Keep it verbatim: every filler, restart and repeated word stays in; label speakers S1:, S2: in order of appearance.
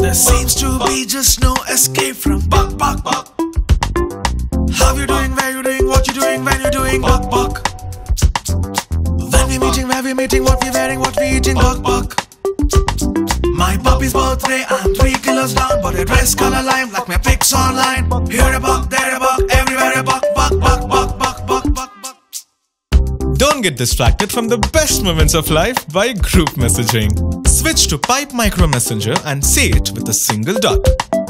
S1: There seems to be just no escape from buck, buck, buck. How you doing, where you doing, what you doing, when you doing, buck, buck. When we meeting, where we meeting, what we wearing, what we eating, buck, buck. My puppy's birthday, I'm three kilos down, but I dress color lime like my pics online. Here a buck, there a buck, everywhere a buck, buck, buck, buck, buck, buck, buck, buck.
S2: Don't get distracted from the best moments of life by group messaging. Switch to Pipemicro Messenger and say it with a single dot.